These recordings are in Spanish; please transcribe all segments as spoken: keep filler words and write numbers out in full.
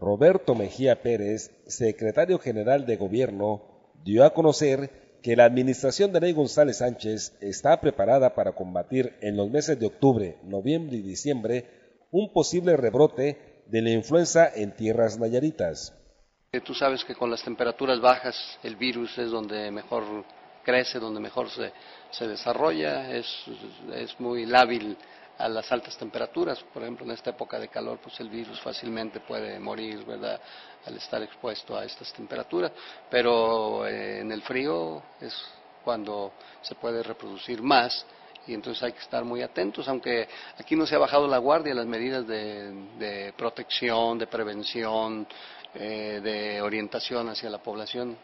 Roberto Mejía Pérez, secretario general de Gobierno, dio a conocer que la administración de Ney González Sánchez está preparada para combatir en los meses de octubre, noviembre y diciembre un posible rebrote de la influenza en tierras nayaritas. Tú sabes que con las temperaturas bajas el virus es donde mejor crece, donde mejor se, se desarrolla, es, es muy lábil a las altas temperaturas. Por ejemplo, en esta época de calor, pues el virus fácilmente puede morir, ¿verdad?, al estar expuesto a estas temperaturas, pero eh, en el frío es cuando se puede reproducir más, y entonces hay que estar muy atentos, aunque aquí no se ha bajado la guardia, las medidas de, de protección, de prevención, eh, de orientación hacia la población.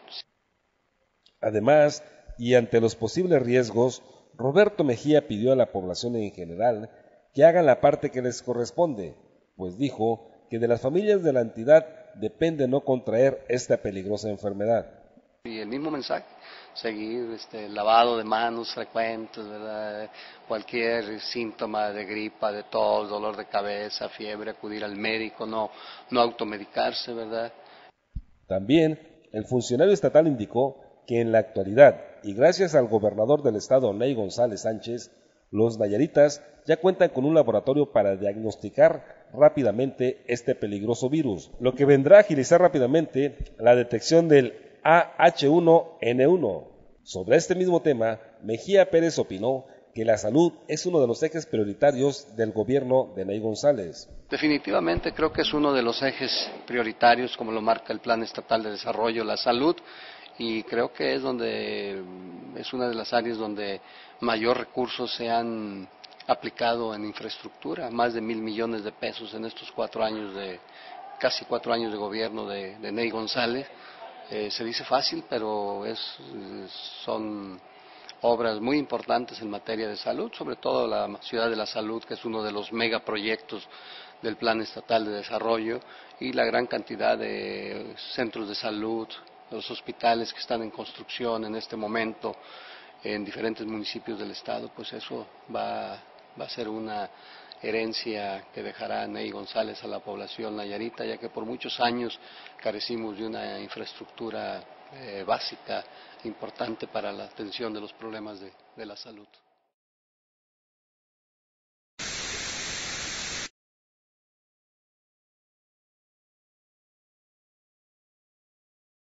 Además, y ante los posibles riesgos, Roberto Mejía pidió a la población en general que hagan la parte que les corresponde, pues dijo que de las familias de la entidad depende no contraer esta peligrosa enfermedad. Y el mismo mensaje, seguir este, lavado de manos frecuentes, ¿verdad?, cualquier síntoma de gripa, de tos, dolor de cabeza, fiebre, acudir al médico, no, no automedicarse, ¿verdad? También el funcionario estatal indicó que en la actualidad, y gracias al gobernador del estado Ney González Sánchez, los nayaritas ya cuentan con un laboratorio para diagnosticar rápidamente este peligroso virus, lo que vendrá a agilizar rápidamente la detección del A H uno N uno. Sobre este mismo tema, Mejía Pérez opinó que la salud es uno de los ejes prioritarios del gobierno de Ney González. Definitivamente creo que es uno de los ejes prioritarios, como lo marca el Plan Estatal de Desarrollo, la salud, y creo que es donde es una de las áreas donde mayor recursos se han aplicado en infraestructura, más de mil millones de pesos en estos cuatro años de casi cuatro años de gobierno de, de Ney González. Eh, se dice fácil, pero es, son obras muy importantes en materia de salud, sobre todo la Ciudad de la Salud, que es uno de los megaproyectos del Plan Estatal de Desarrollo, y la gran cantidad de centros de salud, los hospitales que están en construcción en este momento en diferentes municipios del estado, pues eso va, va a ser una herencia que dejará Ney González a la población nayarita, ya que por muchos años carecimos de una infraestructura eh, básica importante para la atención de los problemas de, de la salud.